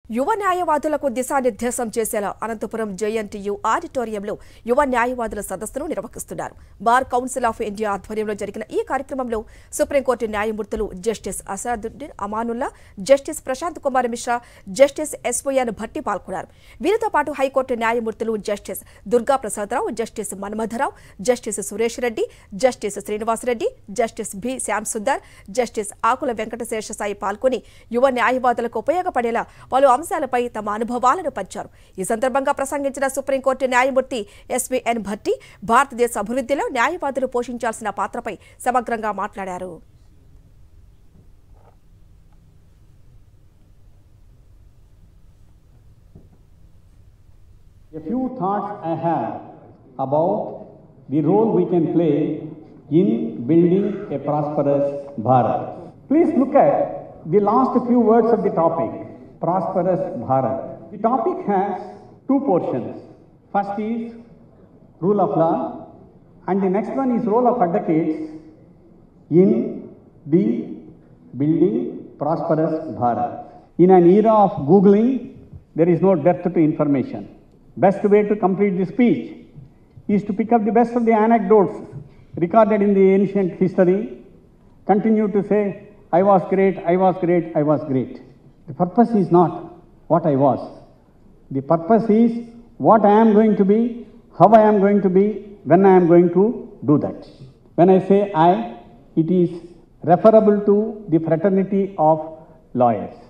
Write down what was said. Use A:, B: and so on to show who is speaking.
A: యువ న్యాయవాదులకు దిశానిర్దేశం చేసేలా అనంతపురం జేఎన్టీయూ ఆడిటోరియంలో యువ న్యాయవాదుల సదస్సును నిర్వహిస్తున్నారు. బార్ కౌన్సిల్ ఆఫ్ ఇండియా ఆధ్వర్యంలో జరిగిన ఈ కార్యక్రమంలో సుప్రీంకోర్టు న్యాయమూర్తులు justice Asaduddin Amanullah, justice Prashant Kumar Mishra, justice S Y N Bhatti పాల్గొన్నారు. వీరితో పాటు హైకోర్టు న్యాయమూర్తులు justice Durga Prasadarao, justice Manmatharao, justice Suresh Reddy, justice Srinivasareddy, justice B Shyam Sundar, justice Akula Venkatasesha Sai పాల్గొని యువ న్యాయవాదులకు ఉపయోగపడేలా పలు అంశాలపై తమ అనుభవాలను పంచారు. ఈ సందర్భంగా ప్రసంగించిన సుప్రీంకోర్టు న్యాయమూర్తి ఎస్వైఎన్ భట్టి భారతదేశ అభివృద్ధిలో న్యాయవాదులు పోషించాల్సిన పాత్రపై సమగ్రంగా మాట్లాడారు.
B: A few thoughts I have about the role we can play in building a prosperous Bharat. Please look at the last few words of the topic, prosperous Bharat. The topic has two portions. First is rule of law and the next one is role of advocates in the building prosperous Bharat. In an era of Googling, there is no depth to information. Best way to complete the speech is to pick up the best of the anecdotes recorded in the ancient history, continue to say, I was great, I was great, I was great. The purpose is not what I was. The purpose is what I am going to be, how I am going to be, when I am going to do that. When I say I, it is referable to the fraternity of lawyers.